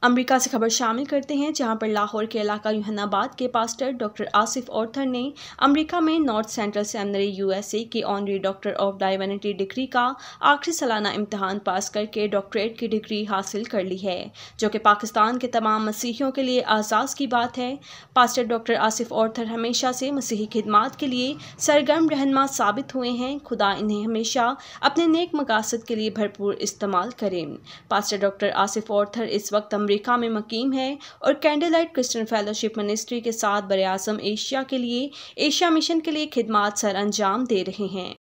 America से खबर शामिल करते हैं, जहां पर लाहौर के इलाका यूहन्नाबाद के पास्टर डॉक्टर आसिफ ऑर्थर ने अमेरिका में नॉर्थ सेंट्रल सेमिनरी यूएसए की honorary doctor of divinity degree का आखिरी सालाना इम्तिहान पास करके डॉक्टरेट की डिग्री हासिल कर ली है, जो कि पाकिस्तान के तमाम मसीहियों के लिए आज़ाज़ की बात है। पास्टर डॉक्टर आसिफ ऑर्थर हमेशा से मसीही खिदमात के लिए सरगर्म रहनुमा साबित हुए हैं। खुदा इन्हें हमेशा अपने नेक मकासद के लिए भरपूर इस्तेमाल करें। पास्टर डॉक्टर आसिफ ऑर्थर इस वक्त अमेरिका में मकीम है और कैंडललाइट क्रिश्चियन फेलोशिप मिनिस्ट्री के साथ बरे आज़म एशिया के लिए एशिया मिशन के लिए खिदमात सर अंजाम दे रहे हैं।